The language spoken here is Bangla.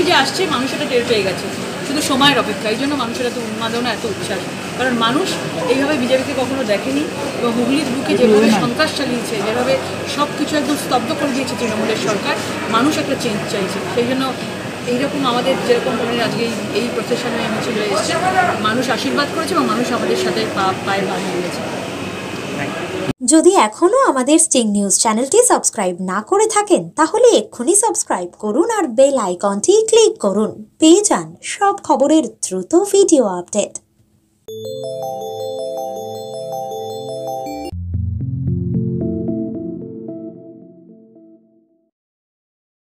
যে আসছে মানুষ এটা টের পেয়ে গেছে, শুধু সময়ের অপেক্ষা। এই জন্য মানুষের এত উন্মাদনা, এত উচ্ছ্বাস, কারণ মানুষ এইভাবে বিজেপিকে কখনো দেখেনি। এবং হুগলির বুকে যেভাবে সন্ত্রাস চালিয়েছে, যেভাবে সব কিছু একদম স্তব্ধ করে দিয়েছে তৃণমূলের সরকার, মানুষ একটা চেঞ্জ চাইছে। সেই জন্য এইরকম আমাদের যেরকম ধরনের আজকে এই প্রসেশনে মিছিলে এসেছে, মানুষ আশীর্বাদ করেছে এবং মানুষ আমাদের সাথে পায়ে পা মিলিয়েছে। যদি এখনও আমাদের স্টিং নিউজ চ্যানেলটি সাবস্ক্রাইব না করে থাকেন তাহলে এক্ষুনি সাবস্ক্রাইব করুন আর বেল আইকনটি ক্লিক করুন। পেয়ে যান সব খবরের দ্রুত ভিডিও আপডেট।